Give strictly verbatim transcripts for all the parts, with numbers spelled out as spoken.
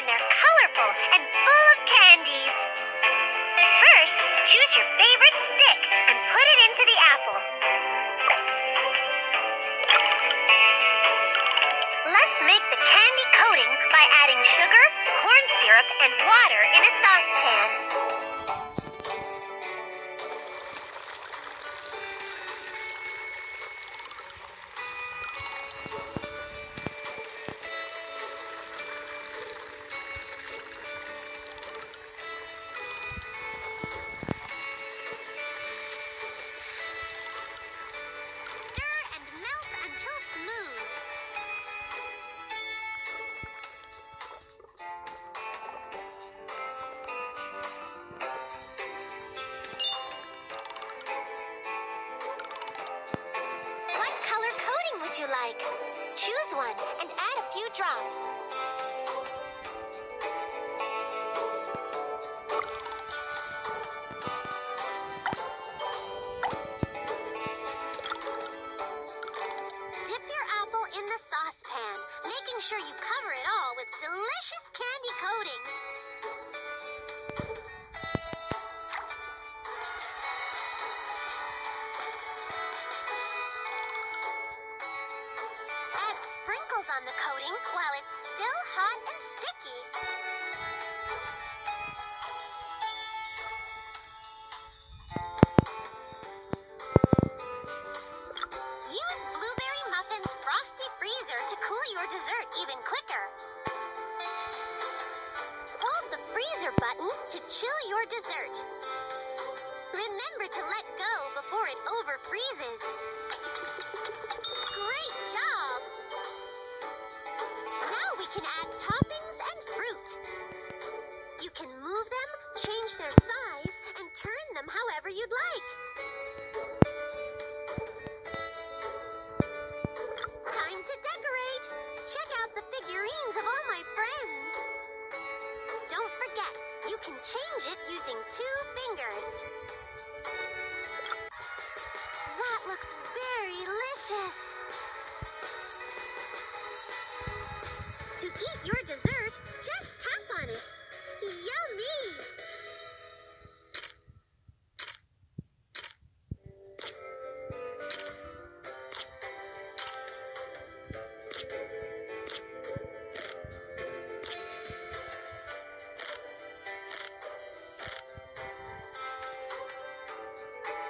they're colorful and full of candies. First, choose your favorite stick and put it into the apple. Let's make the candy coating by adding sugar, corn syrup, and water in a saucepan. Would you like? Choose one and add a few drops. Dip your apple in the saucepan, making sure you cover it all with delicious candy coating. Sprinkles on the coating while it's still hot and sticky. Use Blueberry Muffin's Frosty Freezer to cool your dessert even quicker. Hold the freezer button to chill your dessert. Remember to let go before it over-freezes. Great job! Now we can add toppings and fruit. You can move them, change their size, and turn them however you'd like. Time to decorate! Check out the figurines of all my friends. Don't forget, you can change it using two fingers. That looks very delicious. To eat your dessert, just tap on it. Yummy!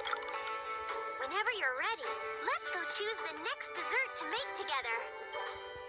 Whenever you're ready, let's go choose the next dessert to make together.